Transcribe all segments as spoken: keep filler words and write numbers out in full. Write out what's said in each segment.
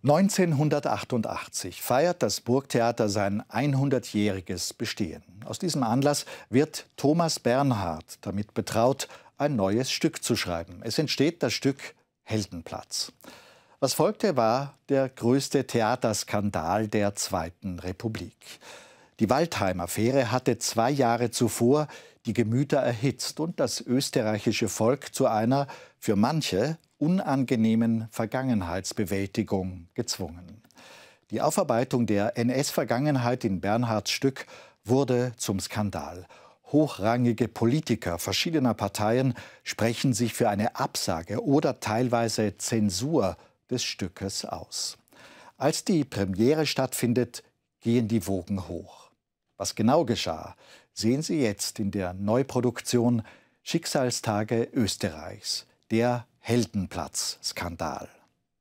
neunzehnhundertachtundachtzig feiert das Burgtheater sein hundertjähriges Bestehen. Aus diesem Anlass wird Thomas Bernhard damit betraut, ein neues Stück zu schreiben. Es entsteht das Stück Heldenplatz. Was folgte, war der größte Theaterskandal der Zweiten Republik. Die Waldheim-Affäre hatte zwei Jahre zuvor die Gemüter erhitzt und das österreichische Volk zu einer für manche unangenehmen Vergangenheitsbewältigung gezwungen. Die Aufarbeitung der N S-Vergangenheit in Bernhards Stück wurde zum Skandal. Hochrangige Politiker verschiedener Parteien sprechen sich für eine Absage oder teilweise Zensur des Stückes aus. Als die Premiere stattfindet, gehen die Wogen hoch. Was genau geschah, sehen Sie jetzt in der Neuproduktion Schicksalstage Österreichs, der Heldenplatz-Skandal.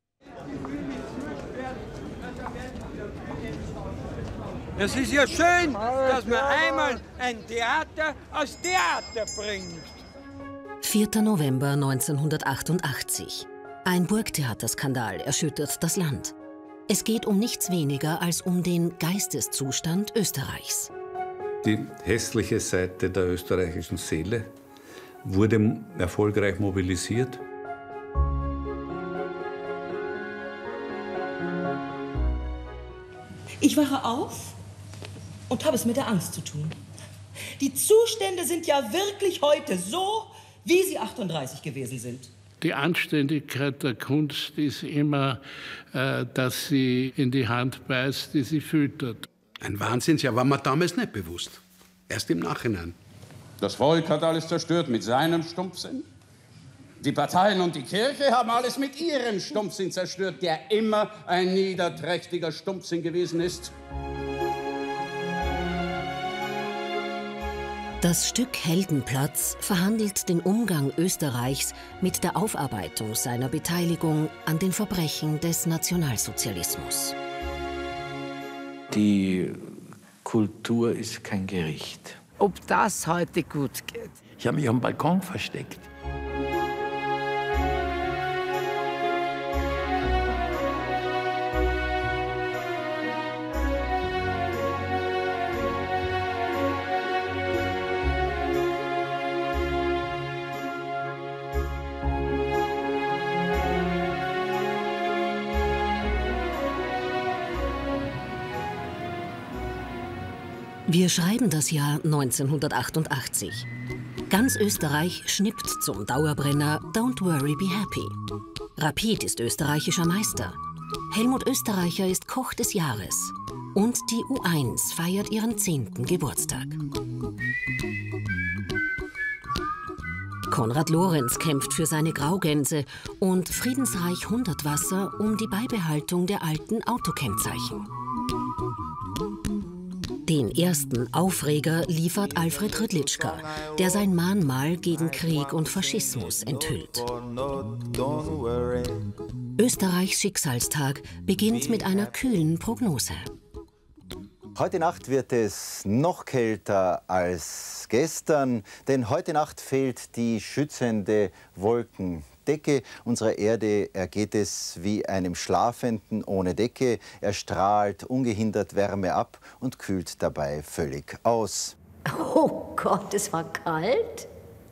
Es ist ja schön, dass man einmal ein Theater aus Theater bringt. vierter November neunzehnhundertachtundachtzig. Ein Burgtheaterskandal erschüttert das Land. Es geht um nichts weniger als um den Geisteszustand Österreichs. Die hässliche Seite der österreichischen Seele wurde erfolgreich mobilisiert. Ich wache auf und habe es mit der Angst zu tun. Die Zustände sind ja wirklich heute so, wie sie achtunddreißig gewesen sind. Die Anständigkeit der Kunst ist immer, äh, dass sie in die Hand beißt, die sie füttert. Ein Wahnsinn, ja, war mir damals nicht bewusst. Erst im Nachhinein. Das Volk hat alles zerstört mit seinem Stumpfsinn. Die Parteien und die Kirche haben alles mit ihrem Stumpfsinn zerstört, der immer ein niederträchtiger Stumpfsinn gewesen ist. Das Stück Heldenplatz verhandelt den Umgang Österreichs mit der Aufarbeitung seiner Beteiligung an den Verbrechen des Nationalsozialismus. Die Kultur ist kein Gericht. Ob das heute gut geht? Ich habe mich am Balkon versteckt. Wir schreiben das Jahr neunzehnhundertachtundachtzig. Ganz Österreich schnippt zum Dauerbrenner Don't Worry, Be Happy. Rapid ist österreichischer Meister. Helmut Österreicher ist Koch des Jahres. Und die U eins feiert ihren zehnten Geburtstag. Konrad Lorenz kämpft für seine Graugänse und Friedensreich Hundertwasser um die Beibehaltung der alten Autokennzeichen. Den ersten Aufreger liefert Alfred Rydliczka, der sein Mahnmal gegen Krieg und Faschismus enthüllt. Österreichs Schicksalstag beginnt mit einer kühlen Prognose. Heute Nacht wird es noch kälter als gestern, denn heute Nacht fehlt die schützende Wolkendecke. Unserer Erde ergeht es wie einem Schlafenden ohne Decke. Er strahlt ungehindert Wärme ab und kühlt dabei völlig aus. Oh Gott, es war kalt.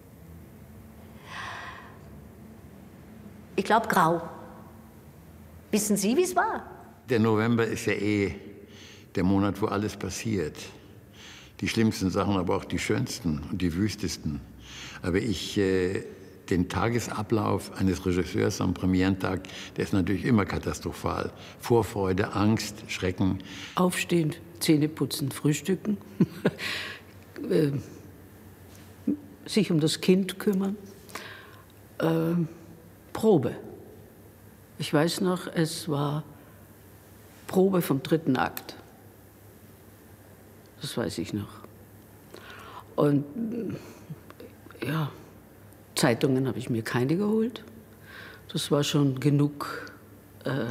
Ich glaube grau. Wissen Sie, wie es war? Der November ist ja eh der Monat, wo alles passiert. Die schlimmsten Sachen, aber auch die schönsten und die wüstesten. Aber ich, äh, den Tagesablauf eines Regisseurs am Premierentag, der ist natürlich immer katastrophal. Vorfreude, Angst, Schrecken. Aufstehen, Zähne putzen, frühstücken, äh, sich um das Kind kümmern, äh, Probe. Ich weiß noch, es war Probe vom dritten Akt. Das weiß ich noch. Und ja, Zeitungen habe ich mir keine geholt. Das war schon genug. Äh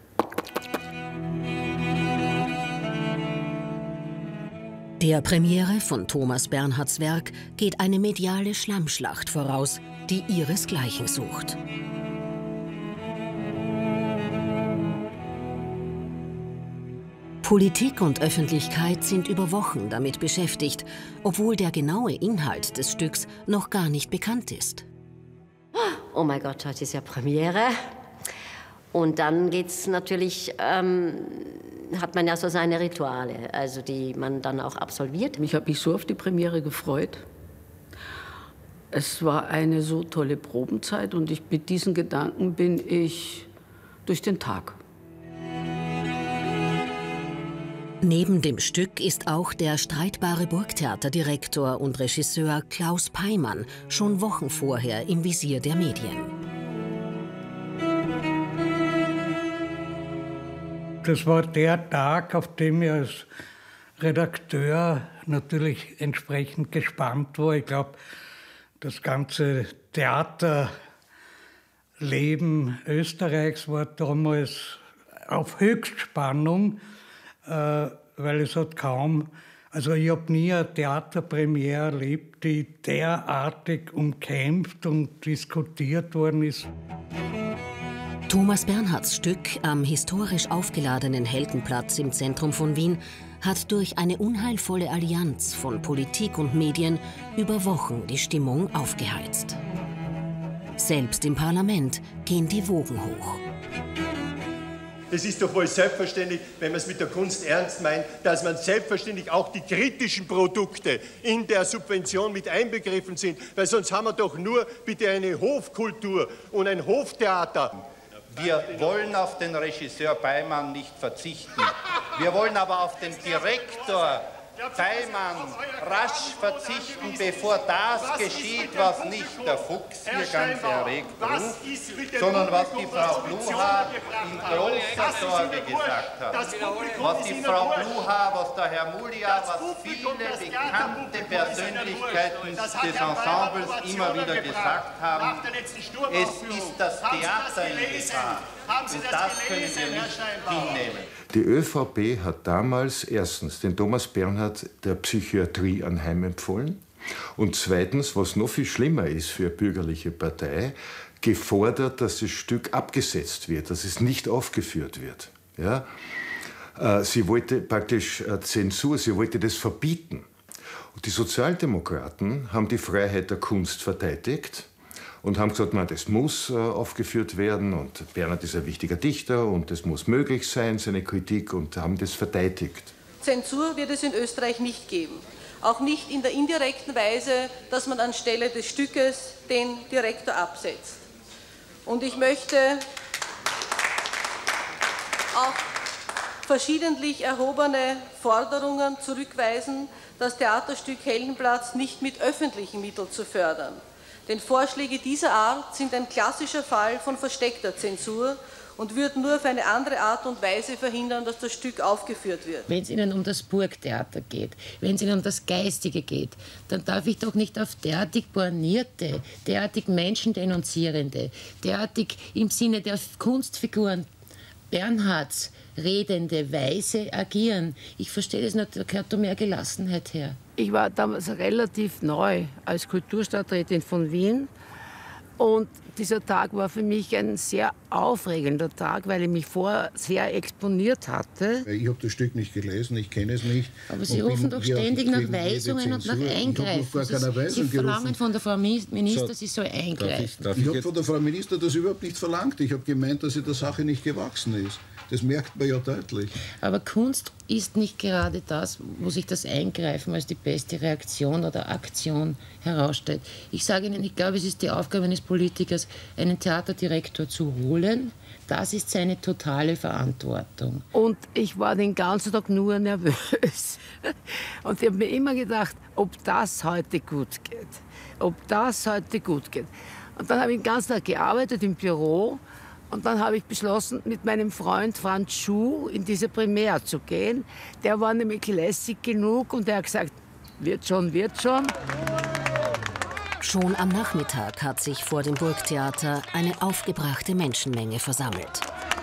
Der Premiere von Thomas Bernhards Werk geht eine mediale Schlammschlacht voraus, die ihresgleichen sucht. Politik und Öffentlichkeit sind über Wochen damit beschäftigt, obwohl der genaue Inhalt des Stücks noch gar nicht bekannt ist. Oh mein Gott, heute ist ja Premiere. Und dann geht's natürlich, ähm, hat man ja so seine Rituale, also die man dann auch absolviert. Ich habe mich so auf die Premiere gefreut. Es war eine so tolle Probenzeit und ich, mit diesen Gedanken bin ich durch den Tag. Neben dem Stück ist auch der streitbare Burgtheaterdirektor und Regisseur Klaus Peimann schon Wochen vorher im Visier der Medien. Das war der Tag, auf dem ich als Redakteur natürlich entsprechend gespannt war. Ich glaube, das ganze Theaterleben Österreichs war damals auf Höchstspannung. Äh, weil es hat kaum, also ich habe nie eine Theaterpremiere erlebt, die derartig umkämpft und diskutiert worden ist. Thomas Bernhards Stück am historisch aufgeladenen Heldenplatz im Zentrum von Wien hat durch eine unheilvolle Allianz von Politik und Medien über Wochen die Stimmung aufgeheizt. Selbst im Parlament gehen die Wogen hoch. Es ist doch wohl selbstverständlich, wenn man es mit der Kunst ernst meint, dass man selbstverständlich auch die kritischen Produkte in der Subvention mit einbegriffen sind, weil sonst haben wir doch nur bitte eine Hofkultur und ein Hoftheater. Wir wollen auf den Regisseur Peimann nicht verzichten. Wir wollen aber auf den Direktor Peimann rasch verzichten, bevor das geschieht, was nicht der Fuchs hier ganz erregt ruft, sondern was die Frau Bluha in großer Sorge gesagt hat. Was die Frau Bluha, was der Herr Mulia, was viele bekannte Persönlichkeiten des Ensembles immer wieder gesagt haben, es ist das Theater in Gefahr. Und das können wir nicht hinnehmen. Die ÖVP hat damals erstens den Thomas Bernhard der Psychiatrie anheimempfohlen und zweitens, was noch viel schlimmer ist für eine bürgerliche Partei, gefordert, dass das Stück abgesetzt wird, dass es nicht aufgeführt wird. Ja? Sie wollte praktisch Zensur, sie wollte das verbieten. Und die Sozialdemokraten haben die Freiheit der Kunst verteidigt und haben gesagt, man, das muss äh, aufgeführt werden und Bernhard ist ein wichtiger Dichter und es muss möglich sein, seine Kritik, und haben das verteidigt. Zensur wird es in Österreich nicht geben. Auch nicht in der indirekten Weise, dass man anstelle des Stückes den Direktor absetzt. Und ich möchte auch verschiedentlich erhobene Forderungen zurückweisen, das Theaterstück Heldenplatz nicht mit öffentlichen Mitteln zu fördern. Denn Vorschläge dieser Art sind ein klassischer Fall von versteckter Zensur und würden nur auf eine andere Art und Weise verhindern, dass das Stück aufgeführt wird. Wenn es Ihnen um das Burgtheater geht, wenn es Ihnen um das Geistige geht, dann darf ich doch nicht auf derartig bornierte, derartig menschendenunzierende, derartig im Sinne der Kunstfiguren Bernhards redende Weise agieren. Ich verstehe das nicht, da gehört da mehr Gelassenheit her. Ich war damals relativ neu als Kulturstadträtin von Wien und dieser Tag war für mich ein sehr aufregender Tag, weil ich mich vorher sehr exponiert hatte. Ich habe das Stück nicht gelesen, ich kenne es nicht. Aber Sie rufen doch ständig nach Weisungen und nach Eingreifen. Ich habe gar Sie verlangen von der Frau Minister, so, sie soll eingreifen. Darf ich, ich habe von der Frau Minister das überhaupt nicht verlangt. Ich habe gemeint, dass sie der Sache nicht gewachsen ist. Das merkt man ja deutlich. Aber Kunst ist nicht gerade das, wo sich das Eingreifen als die beste Reaktion oder Aktion herausstellt. Ich sage Ihnen, ich glaube, es ist die Aufgabe eines Politikers, einen Theaterdirektor zu holen. Das ist seine totale Verantwortung. Und ich war den ganzen Tag nur nervös. Und ich habe mir immer gedacht, ob das heute gut geht. Ob das heute gut geht. Und dann habe ich den ganzen Tag gearbeitet im Büro. Und dann habe ich beschlossen, mit meinem Freund Franz Schuh in diese Premiere zu gehen. Der war nämlich lässig genug und er hat gesagt, wird schon, wird schon. Schon am Nachmittag hat sich vor dem Burgtheater eine aufgebrachte Menschenmenge versammelt.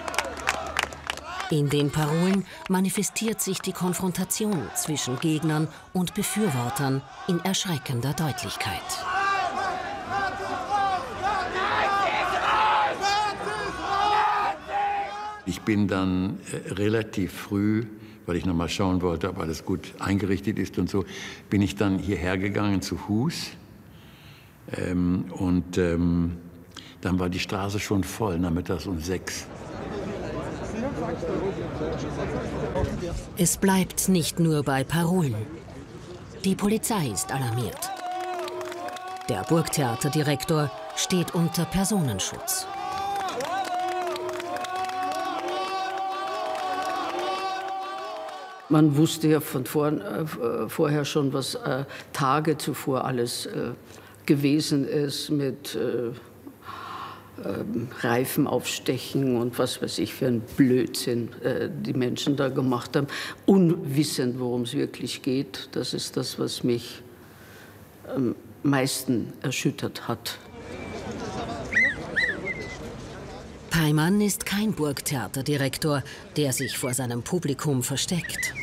In den Parolen manifestiert sich die Konfrontation zwischen Gegnern und Befürwortern in erschreckender Deutlichkeit. Ich bin dann äh, relativ früh, weil ich noch mal schauen wollte, ob alles gut eingerichtet ist und so, bin ich dann hierher gegangen zu Fuß. Ähm, und ähm, dann war die Straße schon voll, nachmittags um sechs. Es bleibt nicht nur bei Parolen. Die Polizei ist alarmiert. Der Burgtheaterdirektor steht unter Personenschutz. Man wusste ja von vor, äh, vorher schon, was äh, Tage zuvor alles äh, gewesen ist mit äh, äh, Reifen aufstechen und was weiß ich für ein Blödsinn äh, die Menschen da gemacht haben, unwissend, worum es wirklich geht. Das ist das, was mich am meisten erschüttert hat. Peimann ist kein Burgtheaterdirektor, der sich vor seinem Publikum versteckt.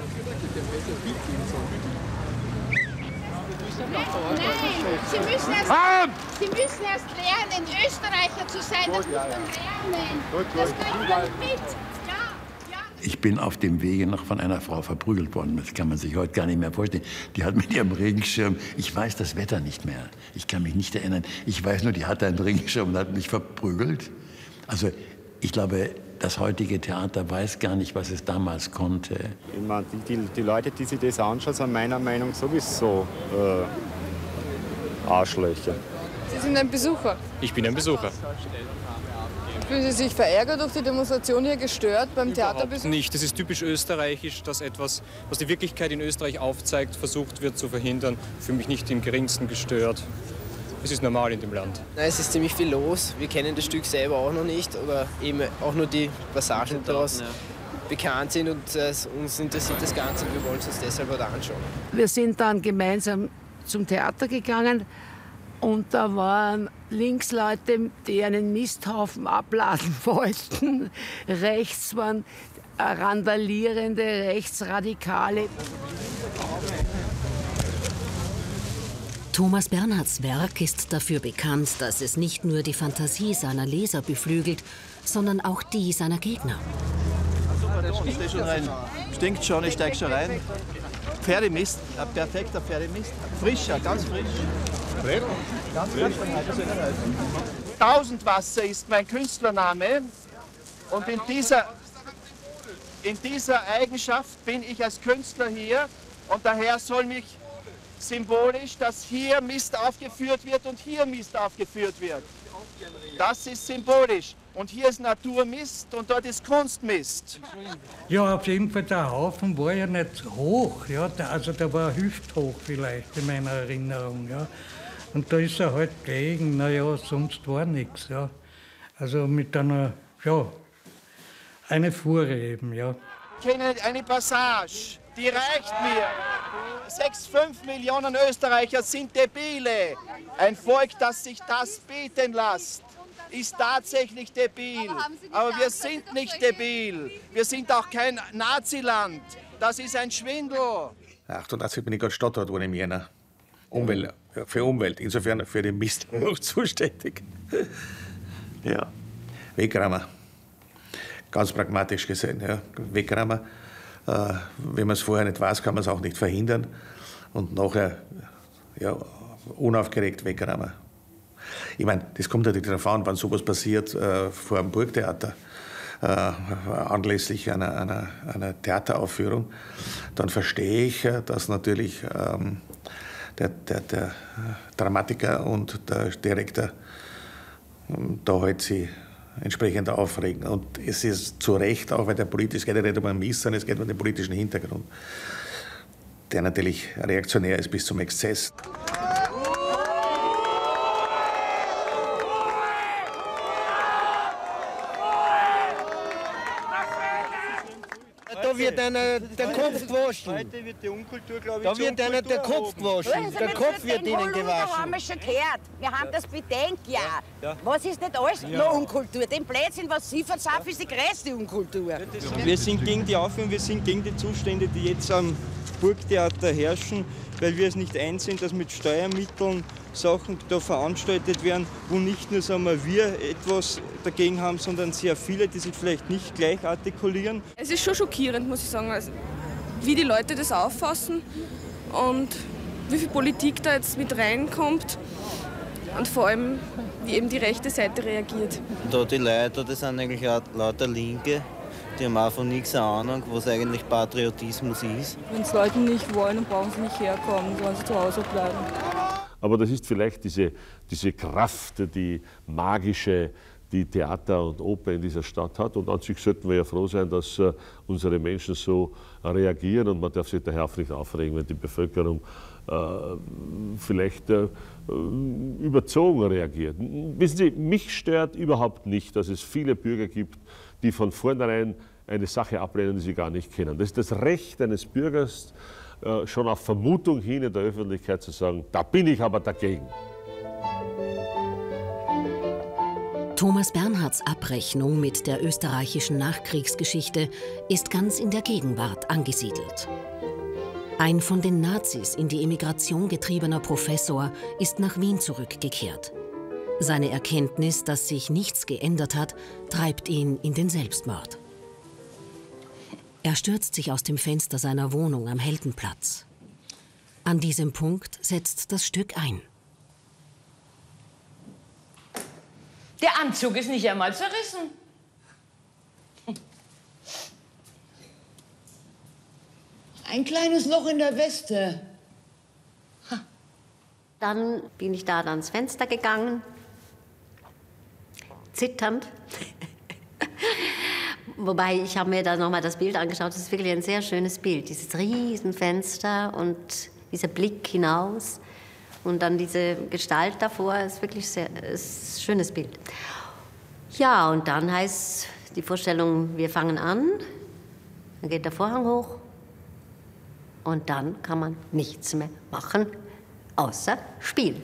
Nein, Sie müssen erst, Sie müssen erst lernen, Österreicher zu sein. Das muss man lernen. Das kriegt man mit. Ich bin auf dem Wege noch von einer Frau verprügelt worden. Das kann man sich heute gar nicht mehr vorstellen. Die hat mit ihrem Regenschirm, ich weiß das Wetter nicht mehr. Ich kann mich nicht erinnern. Ich weiß nur, die hatte einen Regenschirm und hat mich verprügelt. Also ich glaube, das heutige Theater weiß gar nicht, was es damals konnte. Ich meine, die, die, die Leute, die sich das anschauen, sind meiner Meinung nach sowieso äh, Arschlöcher. Sie sind ein Besucher. Ich bin ein Besucher. Fühlen Sie sich verärgert durch die Demonstration hier, gestört beim Theaterbesuch? Nicht. Das ist typisch österreichisch, dass etwas, was die Wirklichkeit in Österreich aufzeigt, versucht wird zu verhindern. Ich fühle mich nicht im Geringsten gestört. Es ist normal in dem Land. Nein, es ist ziemlich viel los. Wir kennen das Stück selber auch noch nicht oder eben auch nur die Passagen, die daraus ja. bekannt sind. Und äh, uns interessiert das Ganze und wir wollen es uns deshalb heute anschauen. Wir sind dann gemeinsam zum Theater gegangen und da waren Linksleute, die einen Misthaufen abladen wollten. Rechts waren randalierende Rechtsradikale. Thomas Bernhards Werk ist dafür bekannt, dass es nicht nur die Fantasie seiner Leser beflügelt, sondern auch die seiner Gegner. Ich stehe schon rein. Stinkt schon, ich steig schon rein. Pferdemist, ein perfekter Pferdemist. Frischer, ganz frisch. Ganz frisch. Tausendwasser ist mein Künstlername. Und in dieser, in dieser Eigenschaft bin ich als Künstler hier. Und daher soll mich symbolisch, dass hier Mist aufgeführt wird und hier Mist aufgeführt wird. Das ist symbolisch. Und hier ist Naturmist und dort ist Kunstmist. Ja, auf jeden Fall, der Haufen war ja nicht hoch. Ja, also der war hüfthoch vielleicht in meiner Erinnerung. Ja. Und da ist er halt gelegen, naja, sonst war nichts. Ja. Also mit einer, ja, eine Fuhre eben, ja. Ich kenne eine Passage, die reicht mir. Sechs, fünf Millionen Österreicher sind debile. Ein Volk, das sich das bieten lässt, ist tatsächlich debil. Aber wir sind nicht debil. Wir sind auch kein Naziland. Das ist ein Schwindel. achtundachtzig bin ich gerade Stadtrat geworden im Jänner. Umwelt, ja, für Umwelt, insofern für den Mist noch zuständig. Ja, Wegrammer. Ganz pragmatisch gesehen, ja. Wegrammer. Äh, wenn man es vorher nicht weiß, kann man es auch nicht verhindern. Und nachher, ja, unaufgeregt wegrammen. Ich meine, das kommt natürlich darauf an, wenn sowas passiert äh, vor dem Burgtheater, äh, anlässlich einer, einer, einer Theateraufführung, dann verstehe ich, dass natürlich ähm, der, der, der Dramatiker und der Direktor ähm, da halt sie entsprechend aufregen. Und es ist zu Recht, auch weil der politisch, es geht ja nicht um einen Miss, sondern es geht um den politischen Hintergrund, der natürlich reaktionär ist bis zum Exzess. Da wird einer der Kopf gewaschen. Heute wird die Unkultur, glaube ich, Da wird einer der Kopf gewaschen. Der Kopf wird ihnen Das gewaschen. haben wir schon gehört. Wir haben das Bedenkjahr. Ja. Was ist nicht alles Ja. noch Unkultur? Den Blödsinn, was Sie verzapfen, ist die größte Unkultur. Wir sind gegen die Aufführung, wir sind gegen die Zustände, die jetzt am Burgtheater herrschen, weil wir es nicht einsehen, dass mit Steuermitteln Sachen da veranstaltet werden, wo nicht nur sagen wir, wir etwas dagegen haben, sondern sehr viele, die sich vielleicht nicht gleich artikulieren. Es ist schon schockierend, muss ich sagen, also, wie die Leute das auffassen und wie viel Politik da jetzt mit reinkommt und vor allem, wie eben die rechte Seite reagiert. Da die Leute, das sind eigentlich auch lauter Linke, die haben auch von nichts eine Ahnung, was eigentlich Patriotismus ist. Wenn es Leute nicht wollen, dann brauchen sie nicht herkommen, sollen sie zu Hause bleiben. Aber das ist vielleicht diese, diese Kraft, die magische, die Theater und Oper in dieser Stadt hat. Und an sich sollten wir ja froh sein, dass äh, unsere Menschen so reagieren. Und man darf sich daher auch nicht aufregen, wenn die Bevölkerung äh, vielleicht äh, überzogen reagiert. Wissen Sie, mich stört überhaupt nicht, dass es viele Bürger gibt, die von vornherein eine Sache ablehnen, die sie gar nicht kennen. Das ist das Recht eines Bürgers, äh, schon auf Vermutung hin in der Öffentlichkeit zu sagen, da bin ich aber dagegen. Thomas Bernhards Abrechnung mit der österreichischen Nachkriegsgeschichte ist ganz in der Gegenwart angesiedelt. Ein von den Nazis in die Emigration getriebener Professor ist nach Wien zurückgekehrt. Seine Erkenntnis, dass sich nichts geändert hat, treibt ihn in den Selbstmord. Er stürzt sich aus dem Fenster seiner Wohnung am Heldenplatz. An diesem Punkt setzt das Stück ein. Der Anzug ist nicht einmal zerrissen. Ein kleines Loch in der Weste. Dann bin ich da ans Fenster gegangen, zitternd. Wobei, ich habe mir da nochmal das Bild angeschaut. Das ist wirklich ein sehr schönes Bild. Dieses Riesenfenster und dieser Blick hinaus. Und dann diese Gestalt davor, ist wirklich sehr, ist ein schönes Bild. Ja, und dann heißt die Vorstellung, wir fangen an, dann geht der Vorhang hoch und dann kann man nichts mehr machen, außer spielen.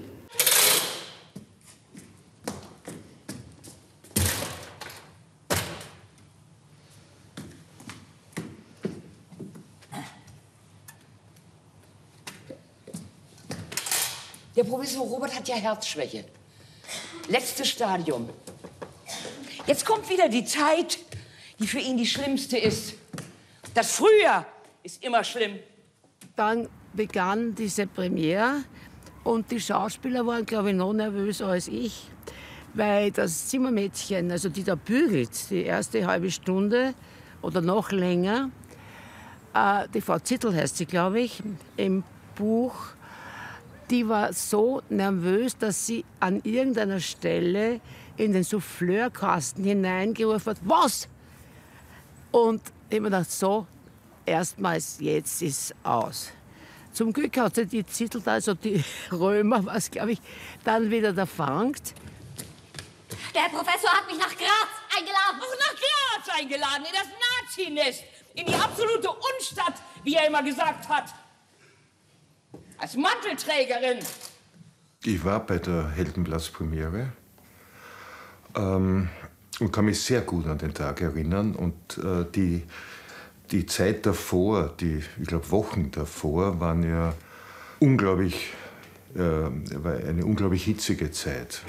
Der Professor Robert hat ja Herzschwäche. Letztes Stadium. Jetzt kommt wieder die Zeit, die für ihn die schlimmste ist. Das Frühjahr ist immer schlimm. Dann begann diese Premiere und die Schauspieler waren, glaube ich, noch nervöser als ich, weil das Zimmermädchen, also die da bügelt, die erste halbe Stunde oder noch länger, äh, die Frau Zittel heißt sie, glaube ich, im Buch, die war so nervös, dass sie an irgendeiner Stelle in den Souffleurkasten hineingerufen hat, was? Und ich habe mir gedacht, so, erstmals, jetzt ist aus. Zum Glück hat sie die Zittel, also die Römer, was glaube ich, dann wieder erfangt. Der Herr Professor hat mich nach Graz eingeladen. Auch nach Graz eingeladen, in das Nazinest, in die absolute Unstadt, wie er immer gesagt hat. Als Mantelträgerin. Ich war bei der Heldenplatz-Premiere ähm, und kann mich sehr gut an den Tag erinnern. Und äh, die, die Zeit davor, die, ich glaube Wochen davor, waren ja unglaublich, äh, war eine unglaublich hitzige Zeit.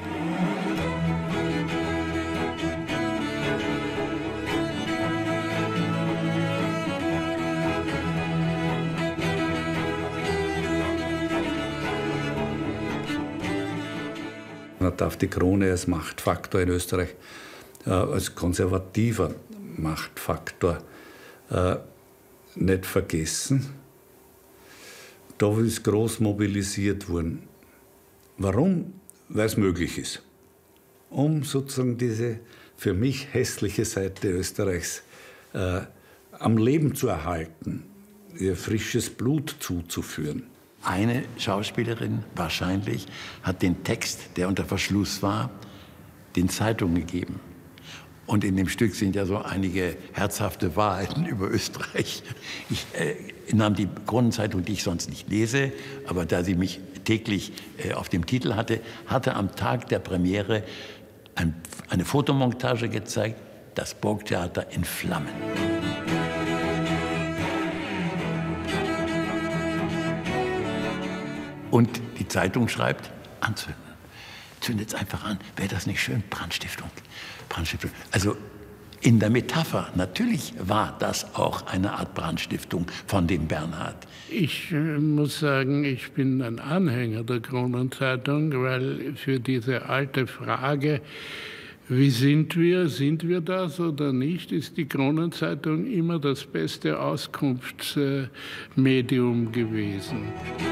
Man darf die Krone als Machtfaktor in Österreich, äh, als konservativer Machtfaktor äh, nicht vergessen. Da ist groß mobilisiert worden. Warum? Weil es möglich ist. Um sozusagen diese für mich hässliche Seite Österreichs äh, am Leben zu erhalten, ihr frisches Blut zuzuführen. Eine Schauspielerin wahrscheinlich hat den Text, der unter Verschluss war, den Zeitungen gegeben. Und in dem Stück sind ja so einige herzhafte Wahrheiten über Österreich. Ich äh, nahm die Kronenzeitung, die ich sonst nicht lese, aber da sie mich täglich äh, auf dem Titel hatte, hatte am Tag der Premiere ein, eine Fotomontage gezeigt, das Burgtheater in Flammen. Und die Zeitung schreibt, anzünden. Zündet es einfach an. Wäre das nicht schön? Brandstiftung. Brandstiftung. Also in der Metapher, natürlich war das auch eine Art Brandstiftung von dem Bernhard. Ich äh, muss sagen, ich bin ein Anhänger der Kronenzeitung, weil für diese alte Frage, wie sind wir, sind wir das oder nicht, ist die Kronenzeitung immer das beste Auskunftsmedium äh, gewesen.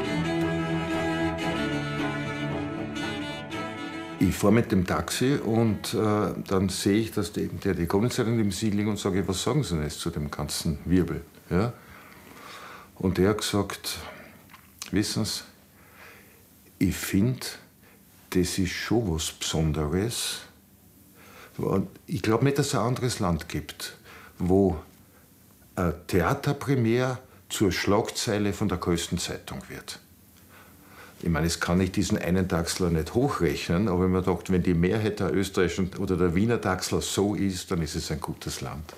Ich fahre mit dem Taxi und äh, dann sehe ich, dass die, der die Kronenzeitung im Sieg liegt und sage, was sagen Sie denn jetzt zu dem ganzen Wirbel? Ja? Und der hat gesagt, wissen Sie, ich finde, das ist schon was Besonderes. Ich glaube nicht, dass es ein anderes Land gibt, wo eine Theaterpremiere zur Schlagzeile von der größten Zeitung wird. Ich meine, es kann ich diesen einen Taxler nicht hochrechnen, aber wenn man sagt, wenn die Mehrheit der österreichischen oder der Wiener Taxler so ist, dann ist es ein gutes Land.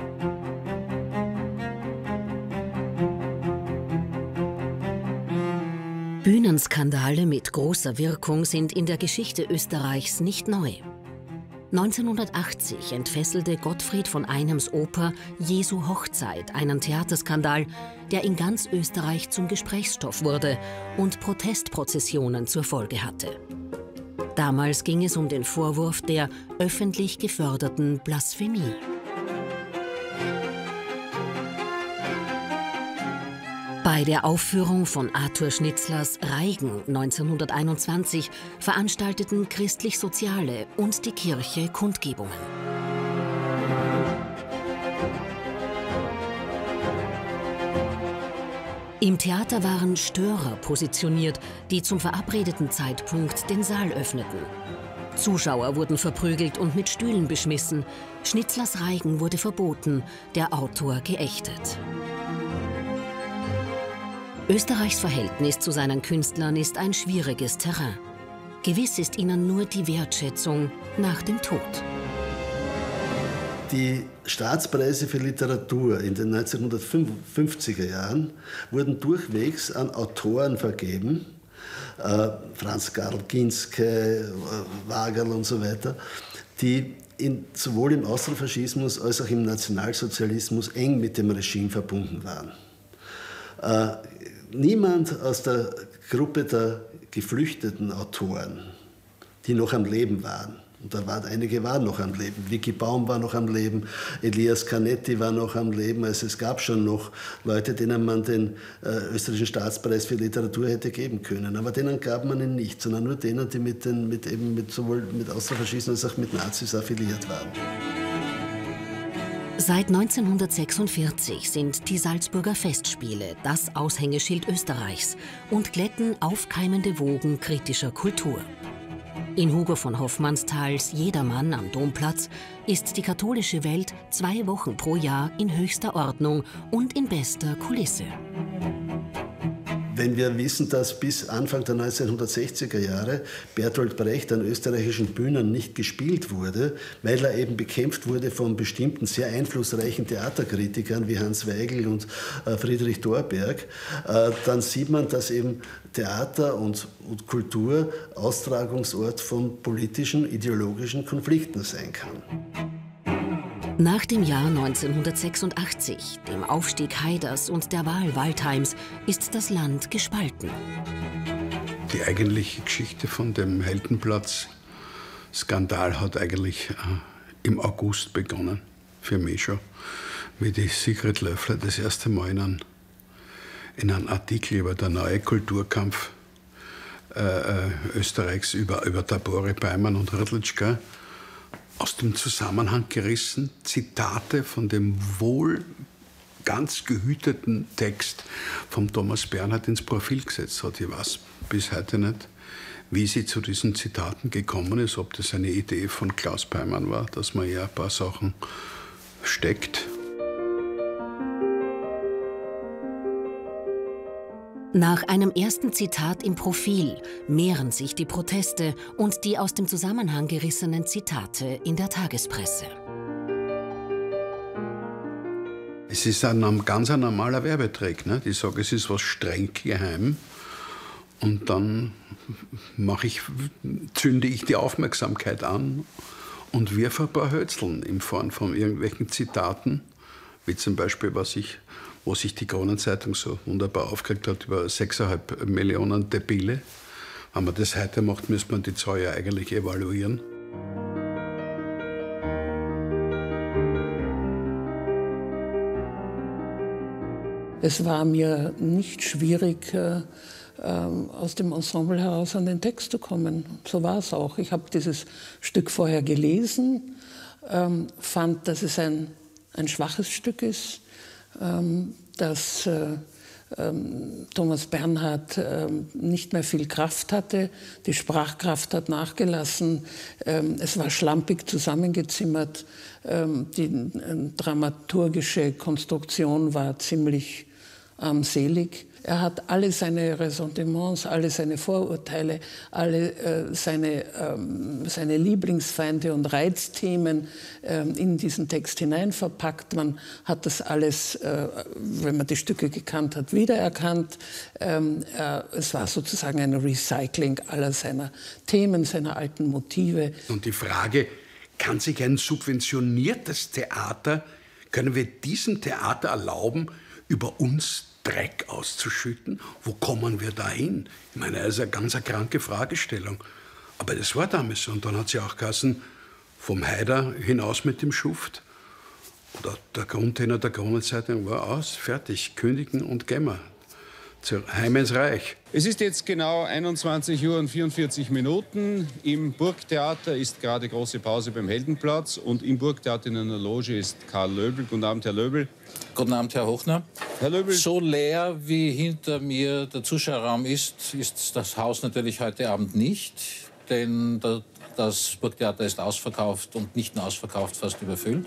Bühnenskandale mit großer Wirkung sind in der Geschichte Österreichs nicht neu. neunzehnhundertachtzig entfesselte Gottfried von Einems Oper Jesu Hochzeit einen Theaterskandal, der in ganz Österreich zum Gesprächsstoff wurde und Protestprozessionen zur Folge hatte. Damals ging es um den Vorwurf der öffentlich geförderten Blasphemie. Bei der Aufführung von Arthur Schnitzlers Reigen neunzehnhunderteinundzwanzig veranstalteten Christlich-Soziale und die Kirche Kundgebungen. Im Theater waren Störer positioniert, die zum verabredeten Zeitpunkt den Saal öffneten. Zuschauer wurden verprügelt und mit Stühlen beschmissen. Schnitzlers Reigen wurde verboten, der Autor geächtet. Österreichs Verhältnis zu seinen Künstlern ist ein schwieriges Terrain. Gewiss ist ihnen nur die Wertschätzung nach dem Tod. Die Staatspreise für Literatur in den neunzehnhundertfünfziger Jahren wurden durchwegs an Autoren vergeben, äh, Franz Karl Kinske, äh, Wagerl und so weiter, die in, sowohl im Austrofaschismus als auch im Nationalsozialismus eng mit dem Regime verbunden waren. Äh, niemand aus der Gruppe der geflüchteten Autoren, die noch am Leben waren, und da waren einige waren noch am Leben. Vicky Baum war noch am Leben, Elias Canetti war noch am Leben. Also es gab schon noch Leute, denen man den äh, österreichischen Staatspreis für Literatur hätte geben können. Aber denen gab man ihn nicht, sondern nur denen, die mit den, mit eben mit, sowohl mit Austrofaschisten als auch mit Nazis affiliiert waren. Seit neunzehnhundertsechsundvierzig sind die Salzburger Festspiele das Aushängeschild Österreichs und glätten aufkeimende Wogen kritischer Kultur. In Hugo von Hofmannsthals Jedermann am Domplatz ist die katholische Welt zwei Wochen pro Jahr in höchster Ordnung und in bester Kulisse. Wenn wir wissen, dass bis Anfang der neunzehnhundertsechziger Jahre Bertolt Brecht an österreichischen Bühnen nicht gespielt wurde, weil er eben bekämpft wurde von bestimmten sehr einflussreichen Theaterkritikern wie Hans Weigel und äh, Friedrich Thorberg, äh, dann sieht man, dass eben Theater und, und Kultur Austragungsort von politischen, ideologischen Konflikten sein kann. Nach dem Jahr neunzehnhundertsechsundachtzig, dem Aufstieg Haiders und der Wahl Waldheims, ist das Land gespalten. Die eigentliche Geschichte von dem Heldenplatz-Skandal hat eigentlich äh, im August begonnen, für mich schon, wie die Sigrid Löffler das erste Mal in einem, in einem Artikel über den neuen Kulturkampf äh, Österreichs, über, über Tabore, Beimann und Rudlitschka, aus dem Zusammenhang gerissen, Zitate von dem wohl ganz gehüteten Text von Thomas Bernhard ins Profil gesetzt hat. Ich weiß bis heute nicht, wie sie zu diesen Zitaten gekommen ist, ob das eine Idee von Klaus Beimann war, dass man ja ein paar Sachen steckt. Nach einem ersten Zitat im Profil mehren sich die Proteste und die aus dem Zusammenhang gerissenen Zitate in der Tagespresse. Es ist ein ganz ein normaler Werbeträg. Ne? Ich sage, es ist was streng geheim. Und dann mache ich, zünde ich die Aufmerksamkeit an und wirf ein paar Hölzeln in Form von irgendwelchen Zitaten, wie zum Beispiel, was ich, wo sich die Kronenzeitung so wunderbar aufgeregt hat, über sechseinhalb Millionen Debile. Wenn man das heute macht, müsste man die Zahl ja eigentlich evaluieren. Es war mir nicht schwierig, äh, aus dem Ensemble heraus an den Text zu kommen. So war es auch. Ich habe dieses Stück vorher gelesen, ähm, fand, dass es ein, ein schwaches Stück ist, ähm, dass äh, ähm, Thomas Bernhard ähm, nicht mehr viel Kraft hatte. Die Sprachkraft hat nachgelassen. Ähm, es war schlampig zusammengezimmert. Ähm, die äh, dramaturgische Konstruktion war ziemlich armselig. Er hat alle seine Ressentiments, alle seine Vorurteile, alle äh, seine, ähm, seine Lieblingsfeinde und Reizthemen ähm, in diesen Text hinein verpackt. Man hat das alles, äh, wenn man die Stücke gekannt hat, wiedererkannt. Ähm, äh, es war sozusagen ein Recycling aller seiner Themen, seiner alten Motive. Und die Frage, kann sich ein subventioniertes Theater, können wir diesem Theater erlauben, über uns Dreck auszuschütten? Wo kommen wir da hin? Ich meine, das ist eine ganz eine kranke Fragestellung. Aber das war damals so. Und dann hat sie auch geheißen, vom Haider hinaus mit dem Schuft. Oder der Grundtenor der Kronenzeitung war aus, fertig, kündigen und gehen wir. Heim ins Reich. Es ist jetzt genau einundzwanzig Uhr und vierundvierzig Minuten. Im Burgtheater ist gerade große Pause beim Heldenplatz. Und im Burgtheater in einer Loge ist Karl Löbl. Guten Abend, Herr Löbl. Guten Abend, Herr Hochner. Herr Löbl. So leer, wie hinter mir der Zuschauerraum ist, ist das Haus natürlich heute Abend nicht. Denn das Burgtheater ist ausverkauft und nicht nur ausverkauft, fast überfüllt.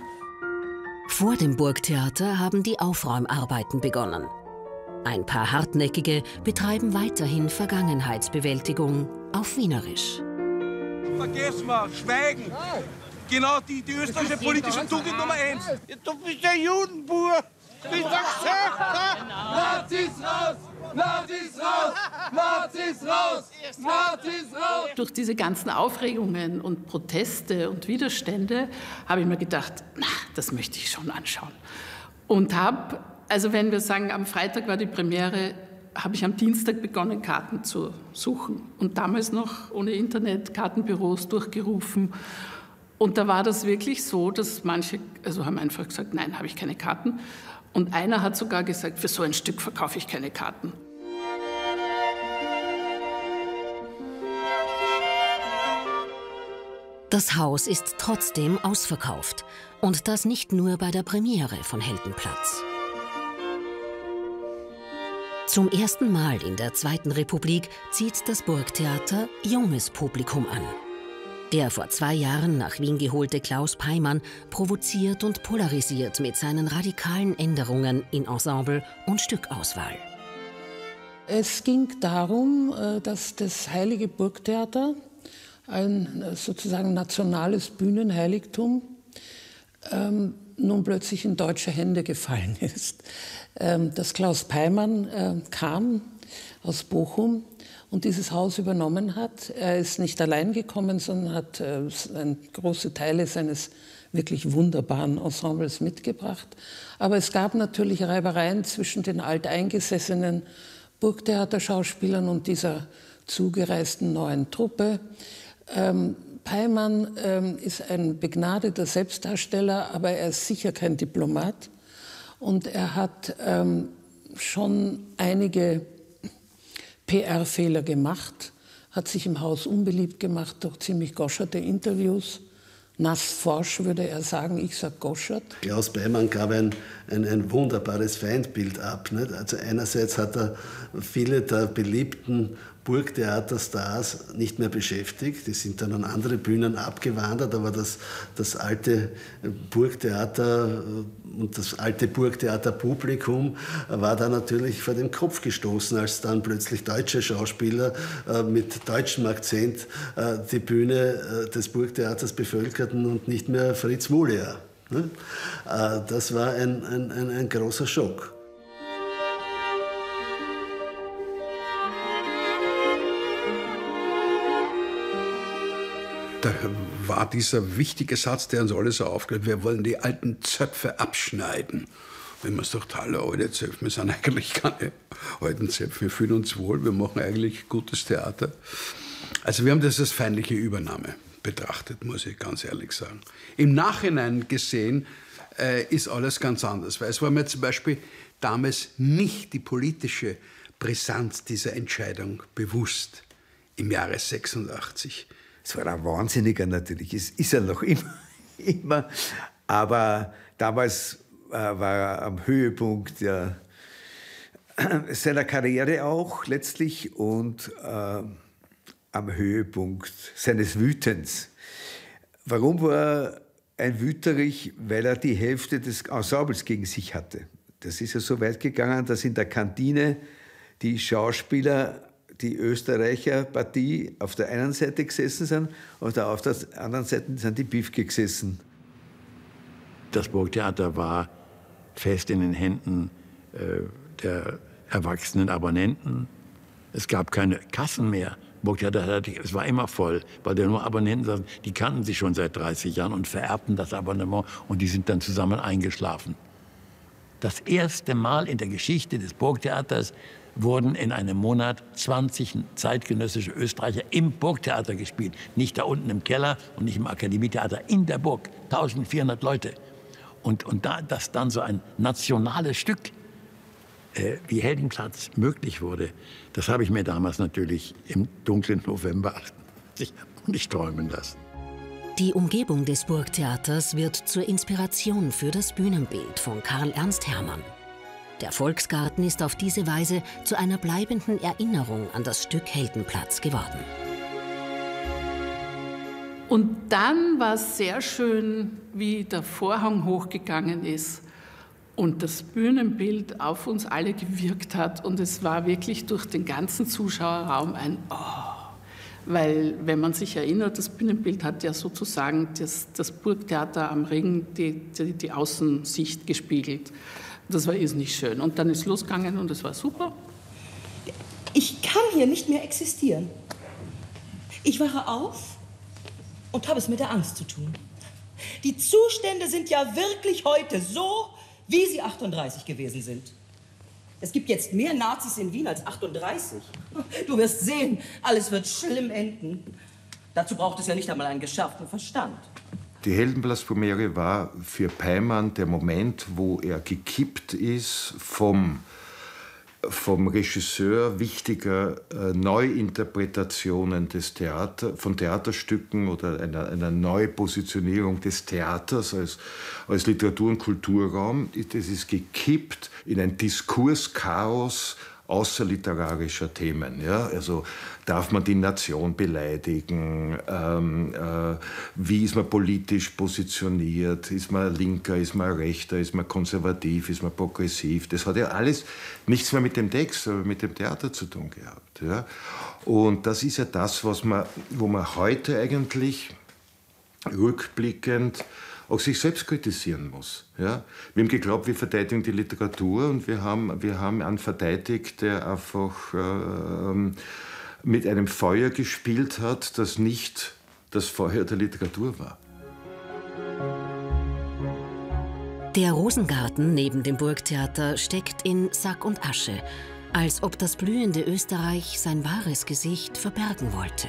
Vor dem Burgtheater haben die Aufräumarbeiten begonnen. Ein paar Hartnäckige betreiben weiterhin Vergangenheitsbewältigung auf Wienerisch. Vergessen wir, schweigen. Genau die, die österreichische politische Tugend Nummer eins. Du bist der Judenbur. Du bist ein Nazis raus! Nazis raus! Nazis raus! Nazis raus! Durch diese ganzen Aufregungen und Proteste und Widerstände habe ich mir gedacht, na, das möchte ich schon anschauen. Und habe, also wenn wir sagen, am Freitag war die Premiere, habe ich am Dienstag begonnen, Karten zu suchen. Und damals noch ohne Internet, Kartenbüros durchgerufen. Und da war das wirklich so, dass manche, also haben einfach gesagt, nein, habe ich keine Karten. Und einer hat sogar gesagt, für so ein Stück verkaufe ich keine Karten. Das Haus ist trotzdem ausverkauft. Und das nicht nur bei der Premiere von Heldenplatz. Zum ersten Mal in der Zweiten Republik zieht das Burgtheater junges Publikum an. Der vor zwei Jahren nach Wien geholte Klaus Peimann provoziert und polarisiert mit seinen radikalen Änderungen in Ensemble und Stückauswahl. Es ging darum, dass das Heilige Burgtheater, ein sozusagen nationales Bühnenheiligtum, nun plötzlich in deutsche Hände gefallen ist. Dass Klaus Peimann kam aus Bochum und dieses Haus übernommen hat. Er ist nicht allein gekommen, sondern hat äh, große Teile seines wirklich wunderbaren Ensembles mitgebracht. Aber es gab natürlich Reibereien zwischen den alteingesessenen Burgtheaterschauspielern und dieser zugereisten neuen Truppe. Ähm, Peimann ähm, ist ein begnadeter Selbstdarsteller, aber er ist sicher kein Diplomat. Und er hat ähm, schon einige P R-Fehler gemacht, hat sich im Haus unbeliebt gemacht durch ziemlich goscherte Interviews. Nass forsch würde er sagen, ich sage goschert. Klaus Peimann gab ein, ein, ein wunderbares Feindbild ab. Nicht? Also einerseits hat er viele der beliebten Burgtheaterstars nicht mehr beschäftigt. Die sind dann an andere Bühnen abgewandert, aber das, das alte Burgtheater und das alte Burgtheaterpublikum war da natürlich vor den Kopf gestoßen, als dann plötzlich deutsche Schauspieler äh, mit deutschem Akzent äh, die Bühne äh, des Burgtheaters bevölkerten und nicht mehr Fritz Mulier. Ne? Äh, das war ein, ein, ein, ein großer Schock. da war dieser wichtige Satz, der uns alles so aufgehört, wir wollen die alten Zöpfe abschneiden. Wenn man sagt, hallo, alte Zöpfe, wir sind eigentlich keine alten Zöpfe, wir fühlen uns wohl, wir machen eigentlich gutes Theater. Also wir haben das als feindliche Übernahme betrachtet, muss ich ganz ehrlich sagen. Im Nachhinein gesehen äh, ist alles ganz anders, weil es war mir zum Beispiel damals nicht die politische Brisanz dieser Entscheidung bewusst, im Jahre sechsundachtzig. Es war ein Wahnsinniger natürlich, es ist er noch immer, immer. Aber damals äh, war er am Höhepunkt der, seiner Karriere auch letztlich und äh, am Höhepunkt seines Wütens. Warum war er ein Wüterich? Weil er die Hälfte des Ensembles gegen sich hatte. Das ist ja so weit gegangen, dass in der Kantine die Schauspieler, die Österreicher-Partie auf der einen Seite gesessen sind und auf der anderen Seite sind die Piefke gesessen. Das Burgtheater war fest in den Händen äh, der erwachsenen Abonnenten. Es gab keine Kassen mehr. Burgtheater, es war immer voll, weil da nur Abonnenten saßen, die kannten sich schon seit dreißig Jahren und vererbten das Abonnement und die sind dann zusammen eingeschlafen. Das erste Mal in der Geschichte des Burgtheaters wurden in einem Monat zwanzig zeitgenössische Österreicher im Burgtheater gespielt. Nicht da unten im Keller und nicht im Akademietheater, in der Burg. eintausendvierhundert Leute. Und, und da, dass dann so ein nationales Stück äh, wie Heldenplatz möglich wurde, das habe ich mir damals natürlich im dunklen November achtundachtzig nicht träumen lassen. Die Umgebung des Burgtheaters wird zur Inspiration für das Bühnenbild von Karl Ernst Herrmann. Der Volksgarten ist auf diese Weise zu einer bleibenden Erinnerung an das Stück Heldenplatz geworden. Und dann war es sehr schön, wie der Vorhang hochgegangen ist und das Bühnenbild auf uns alle gewirkt hat. Und es war wirklich durch den ganzen Zuschauerraum ein Oh. Weil, wenn man sich erinnert, das Bühnenbild hat ja sozusagen das, das Burgtheater am Ring die, die, die Außensicht gespiegelt. Das war irrsinnig schön. Und dann ist losgegangen und es war super. Ich kann hier nicht mehr existieren. Ich wache auf und habe es mit der Angst zu tun. Die Zustände sind ja wirklich heute so, wie sie achtunddreißig gewesen sind. Es gibt jetzt mehr Nazis in Wien als achtunddreißig. Du wirst sehen, alles wird schlimm enden. Dazu braucht es ja nicht einmal einen geschärften Verstand. Die Heldenplatz-Premiere war für Peimann der Moment, wo er gekippt ist vom, vom Regisseur wichtiger äh, Neuinterpretationen des Theater, von Theaterstücken oder einer, einer Neupositionierung des Theaters als, als Literatur- und Kulturraum. Das ist gekippt in ein Diskurschaos außerliterarischer Themen. Ja? Also darf man die Nation beleidigen? Ähm, äh, wie ist man politisch positioniert? Ist man linker, ist man rechter, ist man konservativ, ist man progressiv? Das hat ja alles nichts mehr mit dem Text, aber mit dem Theater zu tun gehabt. Ja? Und das ist ja das, was man, wo man heute eigentlich rückblickend auch sich selbst kritisieren muss. Ja? Wir haben geglaubt, wir verteidigen die Literatur und wir haben, wir haben einen verteidigt, der einfach äh, mit einem Feuer gespielt hat, das nicht das Feuer der Literatur war. Der Rosengarten neben dem Burgtheater steckt in Sack und Asche, als ob das blühende Österreich sein wahres Gesicht verbergen wollte.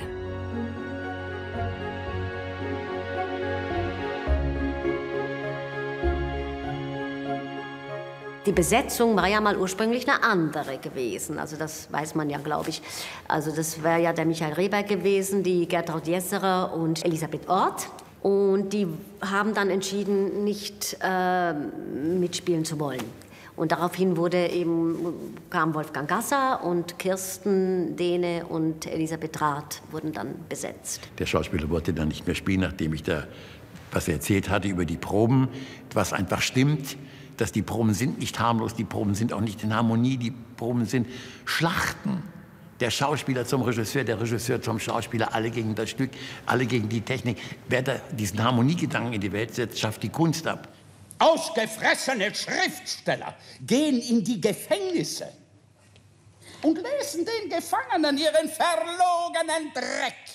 Die Besetzung war ja mal ursprünglich eine andere gewesen. Also das weiß man ja, glaube ich. Also das wäre ja der Michael Rehberg gewesen, die Gertraud Jesserer und Elisabeth Orth. Und die haben dann entschieden, nicht äh, mitspielen zu wollen. Und daraufhin wurde eben, kam Wolfgang Gasser und Kirsten Dehne und Elisabeth Rath wurden dann besetzt. Der Schauspieler wollte dann nicht mehr spielen, nachdem ich da was erzählt hatte über die Proben, was einfach stimmt. Dass die Proben sind nicht harmlos, die Proben sind auch nicht in Harmonie, die Proben sind Schlachten. Der Schauspieler zum Regisseur, der Regisseur zum Schauspieler, alle gegen das Stück, alle gegen die Technik. Wer da diesen Harmoniegedanken in die Welt setzt, schafft die Kunst ab. Ausgefressene Schriftsteller gehen in die Gefängnisse und lesen den Gefangenen ihren verlogenen Dreck.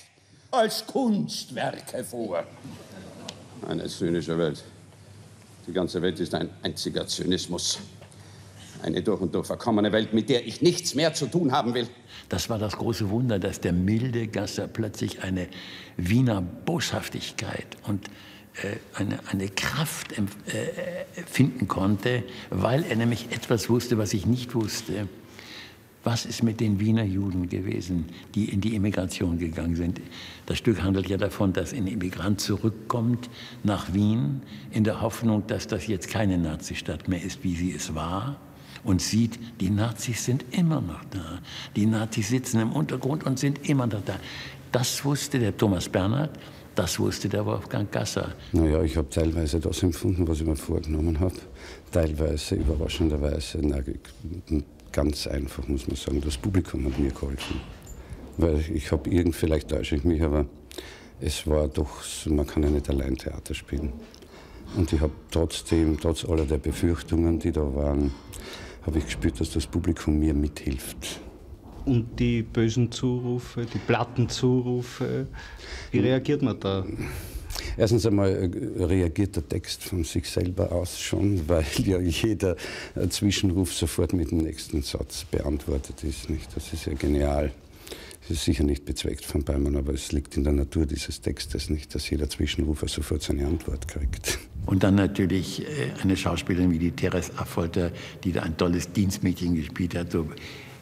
als Kunstwerke vor. Eine zynische Welt. Die ganze Welt ist ein einziger Zynismus. Eine durch und durch verkommene Welt, mit der ich nichts mehr zu tun haben will. Das war das große Wunder, dass der milde Gasser plötzlich eine Wiener Boshaftigkeit und äh, eine, eine Kraft äh, finden konnte, weil er nämlich etwas wusste, was ich nicht wusste. Was ist mit den Wiener Juden gewesen, die in die Emigration gegangen sind? Das Stück handelt ja davon, dass ein Immigrant zurückkommt nach Wien in der Hoffnung, dass das jetzt keine Nazistadt mehr ist, wie sie es war. Und sieht, die Nazis sind immer noch da. Die Nazis sitzen im Untergrund und sind immer noch da. Das wusste der Thomas Bernhard, das wusste der Wolfgang Gasser. Naja, ich habe teilweise das empfunden, was ich mir vorgenommen habe. Teilweise, überraschenderweise, na, ganz einfach, muss man sagen, das Publikum hat mir geholfen. Weil ich habe irgend, vielleicht täusche ich mich, aber es war doch, man kann ja nicht allein Theater spielen. Und ich habe trotzdem, trotz aller der Befürchtungen, die da waren, habe ich gespürt, dass das Publikum mir mithilft. Und die bösen Zurufe, die platten Zurufe, wie reagiert man da? Erstens einmal reagiert der Text von sich selber aus schon, weil ja jeder Zwischenruf sofort mit dem nächsten Satz beantwortet ist. Nicht? Das ist ja genial. Das ist sicher nicht bezweckt von Peimann, aber es liegt in der Natur dieses Textes nicht, dass jeder Zwischenrufer sofort seine Antwort kriegt. Und dann natürlich eine Schauspielerin wie die Therese Affolter, die da ein tolles Dienstmädchen gespielt hat, so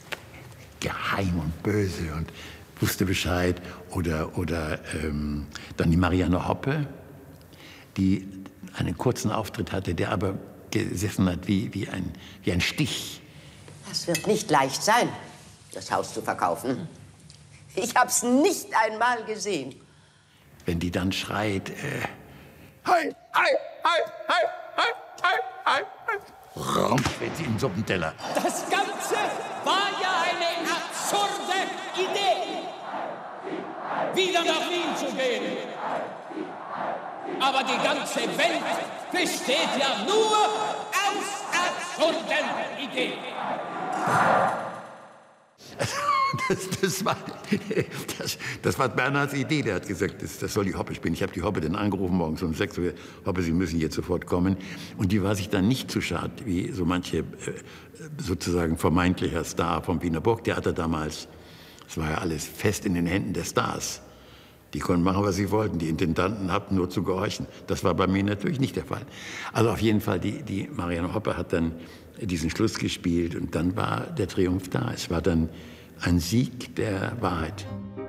geheim und böse und wusste Bescheid. Oder, oder ähm, dann die Marianne Hoppe, die einen kurzen Auftritt hatte, der aber gesessen hat wie, wie, ein, wie ein Stich. Das wird nicht leicht sein, das Haus zu verkaufen. Ich hab's nicht einmal gesehen. Wenn die dann schreit, äh, Hei, hei, hei, hei, hei, hei, hei. Rumpf wird sie in den Suppenteller. Das Ganze war ja eine absurde Idee, wieder nach Wien zu gehen. Aber die ganze Welt besteht ja nur aus absurden Ideen. Das, das, war, das, das war Bernhards Idee. Der hat gesagt, das, das soll die Hoppe spielen. Ich habe die Hoppe dann angerufen morgens um sechs Uhr. Hoppe, Sie müssen jetzt sofort kommen. Und die war sich dann nicht zu schade, wie so manche äh, sozusagen vermeintlicher Star vom Wiener Burgtheater damals. Es war ja alles fest in den Händen der Stars. Die konnten machen, was sie wollten. Die Intendanten hatten nur zu gehorchen. Das war bei mir natürlich nicht der Fall. Also auf jeden Fall, die, die Marianne Hoppe hat dann diesen Schluss gespielt und dann war der Triumph da. Es war dann ein Sieg der Wahrheit.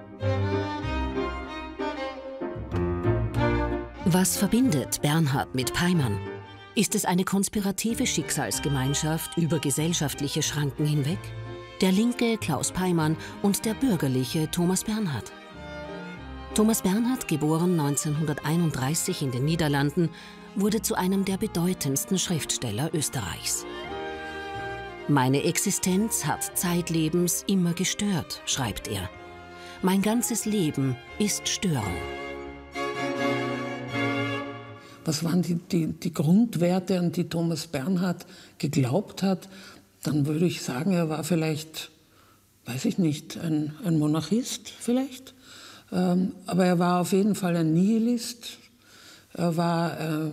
Was verbindet Bernhard mit Peimann? Ist es eine konspirative Schicksalsgemeinschaft über gesellschaftliche Schranken hinweg? Der linke Klaus Peimann und der bürgerliche Thomas Bernhard. Thomas Bernhard, geboren neunzehnhunderteinunddreißig in den Niederlanden, wurde zu einem der bedeutendsten Schriftsteller Österreichs. Meine Existenz hat zeitlebens immer gestört, schreibt er. Mein ganzes Leben ist Störung. Was waren die, die, die Grundwerte, an die Thomas Bernhard geglaubt hat? Dann würde ich sagen, er war vielleicht, weiß ich nicht, ein, ein Monarchist vielleicht. Ähm, aber er war auf jeden Fall ein Nihilist. Er war, äh,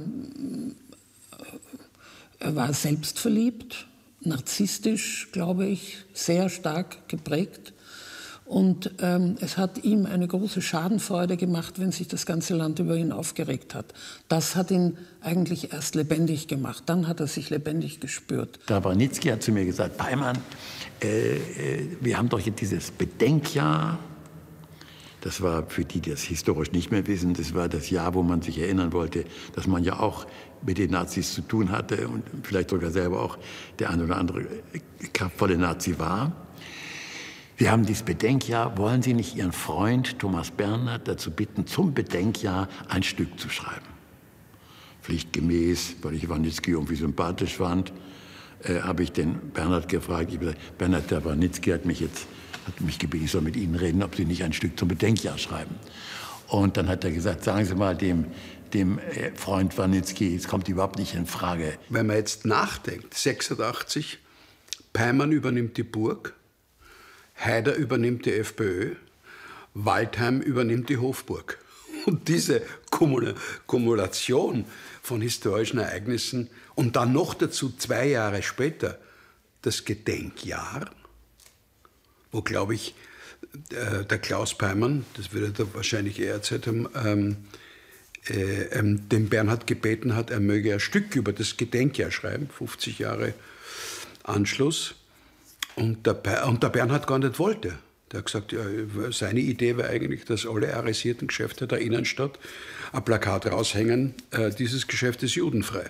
er war selbstverliebt. Narzisstisch, glaube ich, sehr stark geprägt. Und ähm, es hat ihm eine große Schadenfreude gemacht, wenn sich das ganze Land über ihn aufgeregt hat. Das hat ihn eigentlich erst lebendig gemacht. Dann hat er sich lebendig gespürt. Gabranitzky hat zu mir gesagt, Peimann, äh, äh, wir haben doch jetzt dieses Bedenkjahr. Das war für die, die das historisch nicht mehr wissen, das war das Jahr, wo man sich erinnern wollte, dass man ja auch mit den Nazis zu tun hatte und vielleicht sogar selber auch der eine oder andere kraftvolle Nazi war. Wir haben dieses Bedenkjahr, wollen Sie nicht Ihren Freund Thomas Bernhard dazu bitten, zum Bedenkjahr ein Stück zu schreiben? Pflichtgemäß, weil ich Warnitzky irgendwie sympathisch fand, äh, habe ich den Bernhard gefragt. Ich habe gesagt, Bernhard, der Warnitzky hat mich jetzt hat mich gebeten, ich soll mit Ihnen reden, ob Sie nicht ein Stück zum Bedenkjahr schreiben. Und dann hat er gesagt, sagen Sie mal dem, dem Freund Warnitzky, es kommt überhaupt nicht in Frage. Wenn man jetzt nachdenkt, sechsundachtzig, Peimann übernimmt die Burg, Haider übernimmt die FPÖ Waldheim übernimmt die Hofburg. Und diese Kumulation von historischen Ereignissen und dann noch dazu zwei Jahre später das Gedenkjahr, wo, glaube ich, der Klaus Peimann, das wird er wahrscheinlich eher erzählt haben, ähm, äh, ähm, den Bernhard gebeten hat, er möge ein Stück über das Gedenkjahr schreiben, fünfzig Jahre Anschluss. Und der, und der Bernhard gar nicht wollte. Der hat gesagt, ja, seine Idee war eigentlich, dass alle arisierten Geschäfte der Innenstadt ein Plakat raushängen, äh, dieses Geschäft ist judenfrei.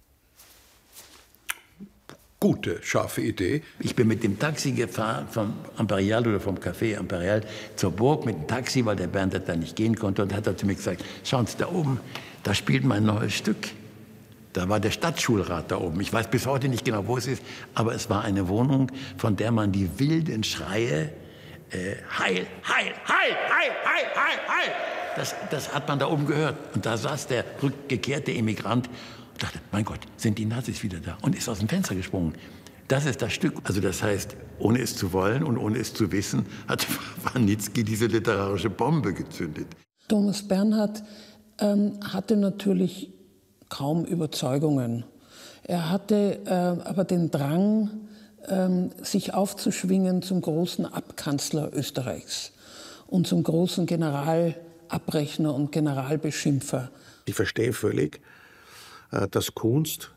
Gute, scharfe Idee. Ich bin mit dem Taxi gefahren, vom Imperial oder vom Café Imperial zur Burg mit dem Taxi, weil der Bernhard da nicht gehen konnte. Und hat er zu mir gesagt, schauen Sie da oben, da spielt mein neues Stück. Da war der Stadtschulrat da oben. Ich weiß bis heute nicht genau, wo es ist, aber es war eine Wohnung, von der man die wilden Schreie äh, Heil, Heil, Heil, Heil, Heil, Heil, Heil. Das, das hat man da oben gehört. Und da saß der rückgekehrte Emigrant und dachte, mein Gott, sind die Nazis wieder da? Und ist aus dem Fenster gesprungen. Das ist das Stück. Also das heißt, ohne es zu wollen und ohne es zu wissen, hat Warnitzky diese literarische Bombe gezündet. Thomas Bernhard ähm, hatte natürlich kaum Überzeugungen. Er hatte äh, aber den Drang, ähm, sich aufzuschwingen zum großen Abkanzler Österreichs und zum großen Generalabrechner und Generalbeschimpfer. Ich verstehe völlig, äh, dass Kunst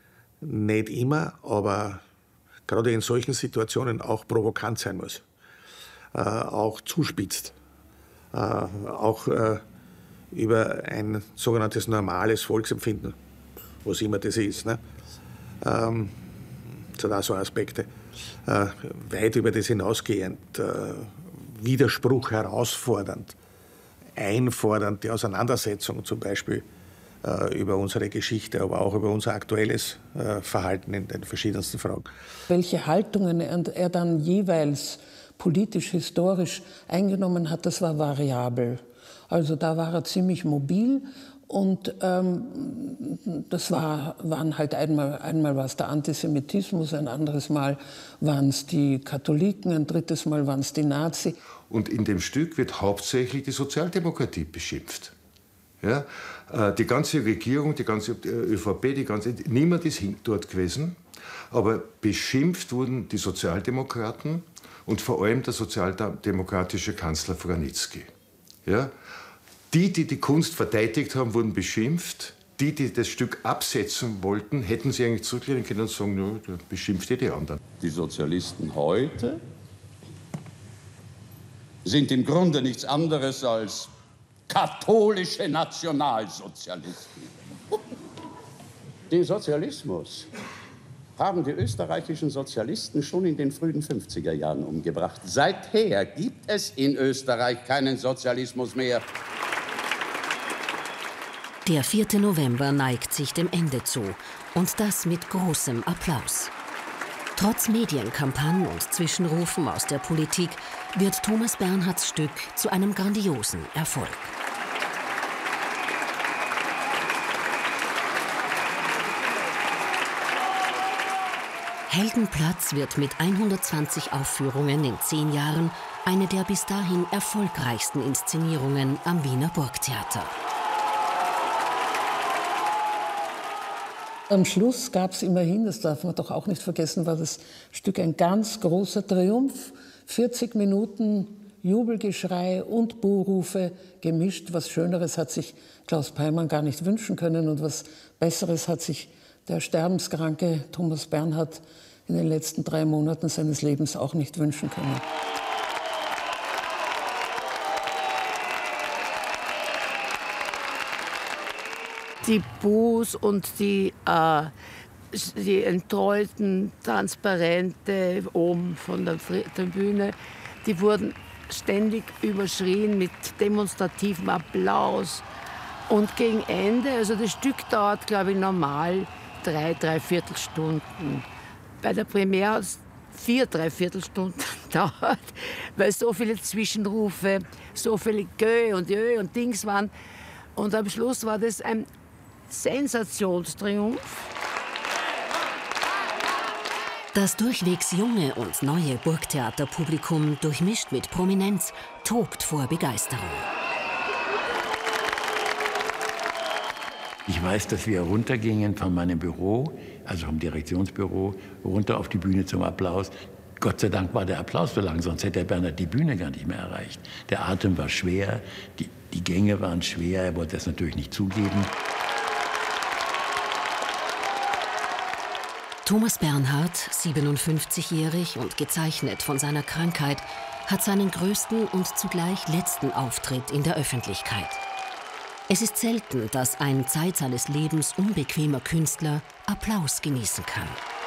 nicht immer, aber gerade in solchen Situationen auch provokant sein muss, äh, auch zuspitzt, äh, auch äh, über ein sogenanntes normales Volksempfinden, was immer das ist. Ne? Ähm, das hat auch so Aspekte. Äh, weit über das hinausgehend, äh, Widerspruch herausfordernd, einfordernd, die Auseinandersetzung zum Beispiel äh, über unsere Geschichte, aber auch über unser aktuelles äh, Verhalten in den verschiedensten Fragen. Welche Haltungen er, er dann jeweils politisch, historisch eingenommen hat, das war variabel. Also da war er ziemlich mobil und ähm, das war, waren halt einmal, einmal war es der Antisemitismus, ein anderes Mal waren es die Katholiken, ein drittes Mal waren es die Nazis. Und in dem Stück wird hauptsächlich die Sozialdemokratie beschimpft. Ja? Die ganze Regierung, die ganze ÖVP, die ganze, niemand ist dort gewesen, aber beschimpft wurden die Sozialdemokraten und vor allem der sozialdemokratische Kanzler Vranitzky. Ja? Die, die die Kunst verteidigt haben, wurden beschimpft. Die, die das Stück absetzen wollten, hätten sie eigentlich zurücklehnen können und sagen, no, da beschimpft ihr die anderen. Die Sozialisten heute sind im Grunde nichts anderes als katholische Nationalsozialisten. Den Sozialismus haben die österreichischen Sozialisten schon in den frühen fünfziger Jahren umgebracht. Seither gibt es in Österreich keinen Sozialismus mehr. Der vierte November neigt sich dem Ende zu, und das mit großem Applaus. Trotz Medienkampagnen und Zwischenrufen aus der Politik wird Thomas Bernhards Stück zu einem grandiosen Erfolg. Heldenplatz wird mit hundertzwanzig Aufführungen in zehn Jahren eine der bis dahin erfolgreichsten Inszenierungen am Wiener Burgtheater. Am Schluss gab es immerhin, das darf man doch auch nicht vergessen, war das Stück ein ganz großer Triumph. vierzig Minuten Jubelgeschrei und Buhrufe gemischt. Was Schöneres hat sich Klaus Peimann gar nicht wünschen können und was Besseres hat sich der sterbenskranke Thomas Bernhard in den letzten drei Monaten seines Lebens auch nicht wünschen können. Die Buß und die, äh, die entrollten Transparente oben von der Tribüne, die wurden ständig überschrien mit demonstrativem Applaus. Und gegen Ende, also das Stück dauert, glaube ich, normal drei, dreiviertel Stunden. Bei der Premiere hat es vier, dreiviertel Stunden dauert, weil so viele Zwischenrufe, so viele Gö und Jö und Dings waren. Und am Schluss war das ein Sensationstriumph. Das durchwegs junge und neue Burgtheaterpublikum, durchmischt mit Prominenz, tobt vor Begeisterung. Ich weiß, dass wir runtergingen von meinem Büro, also vom Direktionsbüro, runter auf die Bühne zum Applaus. Gott sei Dank war der Applaus so lang, sonst hätte Herr Bernhard die Bühne gar nicht mehr erreicht. Der Atem war schwer, die, die Gänge waren schwer, er wollte das natürlich nicht zugeben. Thomas Bernhard, siebenundfünfzigjährig und gezeichnet von seiner Krankheit, hat seinen größten und zugleich letzten Auftritt in der Öffentlichkeit. Es ist selten, dass ein Zeit seines Lebens unbequemer Künstler Applaus genießen kann.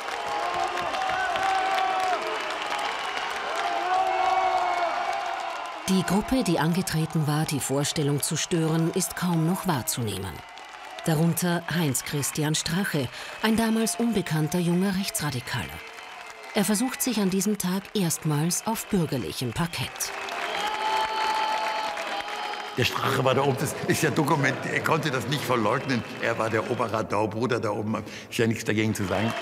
Die Gruppe, die angetreten war, die Vorstellung zu stören, ist kaum noch wahrzunehmen. Darunter Heinz-Christian Strache, ein damals unbekannter junger Rechtsradikaler. Er versucht sich an diesem Tag erstmals auf bürgerlichem Parkett. Der Strache war da oben, das ist ja dokumentiert, er konnte das nicht verleugnen. Er war der Oberradau-Bruder da oben, ist ja nichts dagegen zu sagen.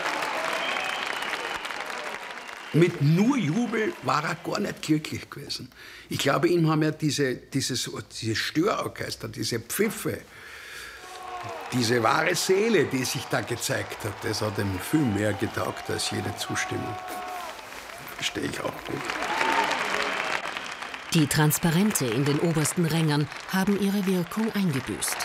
Mit nur Jubel war er gar nicht glücklich gewesen. Ich glaube, ihm haben ja diese, dieses, diese Störorchester, diese Pfiffe, diese wahre Seele, die sich da gezeigt hat, das hat ihm viel mehr getaugt als jede Zustimmung. Verstehe ich auch gut. Die Transparente in den obersten Rängen haben ihre Wirkung eingebüßt.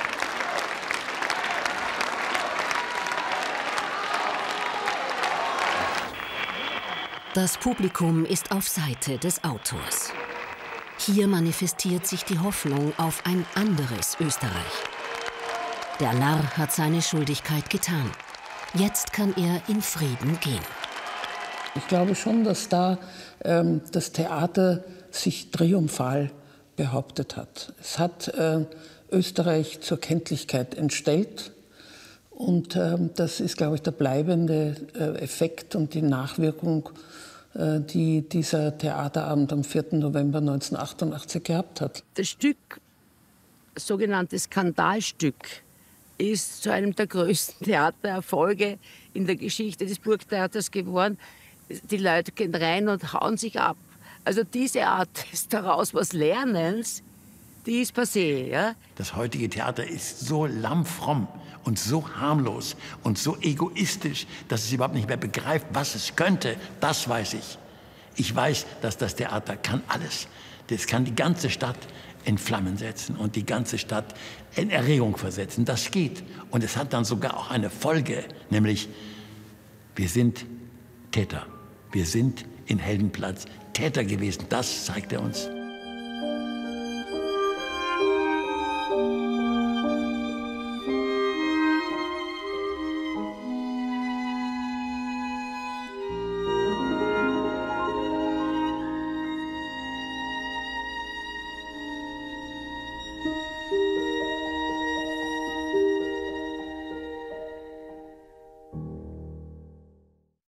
Das Publikum ist auf Seite des Autors. Hier manifestiert sich die Hoffnung auf ein anderes Österreich. Der Narr hat seine Schuldigkeit getan. Jetzt kann er in Frieden gehen. Ich glaube schon, dass da ähm, das Theater sich triumphal behauptet hat. Es hat äh, Österreich zur Kenntlichkeit entstellt. Und äh, das ist, glaube ich, der bleibende äh, Effekt und die Nachwirkung, äh, die dieser Theaterabend am vierten November neunzehnhundertachtundachtzig gehabt hat. Das Stück, das sogenannte Skandalstück, ist zu einem der größten Theatererfolge in der Geschichte des Burgtheaters geworden. Die Leute gehen rein und hauen sich ab. Also diese Art des daraus was Lernens, die ist passé. Ja? Das heutige Theater ist so lammfromm und so harmlos und so egoistisch, dass es überhaupt nicht mehr begreift, was es könnte. Das weiß ich. Ich weiß, dass das Theater kann alles. Das kann die ganze Stadt in Flammen setzen und die ganze Stadt in Erregung versetzen. Das geht. Und es hat dann sogar auch eine Folge, nämlich wir sind Täter. Wir sind in Heldenplatz Täter gewesen. Das zeigt er uns.